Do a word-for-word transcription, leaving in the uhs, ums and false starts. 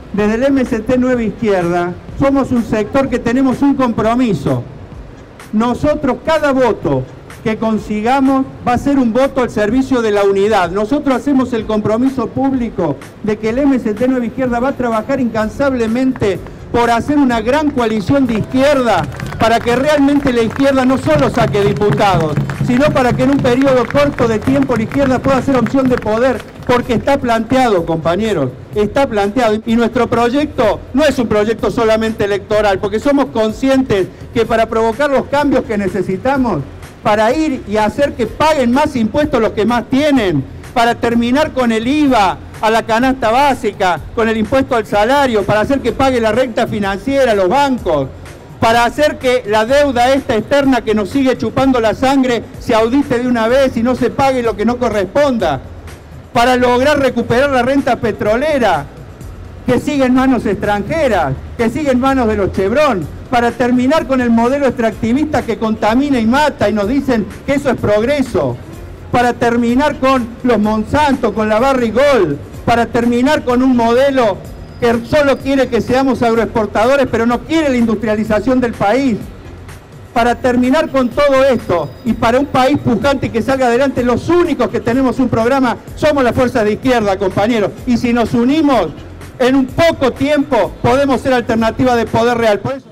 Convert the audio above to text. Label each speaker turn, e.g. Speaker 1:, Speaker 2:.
Speaker 1: desde el M S T Nueva Izquierda, somos un sector que tenemos un compromiso. Nosotros, cada voto que consigamos va a ser un voto al servicio de la unidad. Nosotros hacemos el compromiso público de que el M S T Nueva Izquierda va a trabajar incansablemente por hacer una gran coalición de izquierda para que realmente la izquierda no solo saque diputados, sino para que en un periodo corto de tiempo la izquierda pueda ser opción de poder, porque está planteado, compañeros, está planteado. Y nuestro proyecto no es un proyecto solamente electoral, porque somos conscientes que para provocar los cambios que necesitamos, para ir y hacer que paguen más impuestos los que más tienen, para terminar con el I V A a la canasta básica, con el impuesto al salario, para hacer que pague la renta financiera a los bancos, para hacer que la deuda esta externa que nos sigue chupando la sangre se audite de una vez y no se pague lo que no corresponda, para lograr recuperar la renta petrolera, que sigue en manos extranjeras, que sigue en manos de los Chevron, para terminar con el modelo extractivista que contamina y mata y nos dicen que eso es progreso, para terminar con los Monsanto, con la Barrick Gold, para terminar con un modelo que solo quiere que seamos agroexportadores, pero no quiere la industrialización del país. Para terminar con todo esto y para un país pujante que salga adelante, los únicos que tenemos un programa somos las fuerzas de izquierda, compañeros. Y si nos unimos, en un poco tiempo podemos ser alternativa de poder real. Por eso